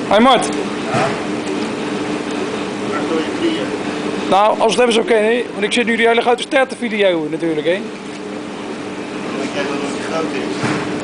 Hoi Mart. Ja. Waar stoor je knieën? Nou, als het even is oké, want ik zit nu die hele grote ster te videoen natuurlijk, hè. Ik denk dat het groot is.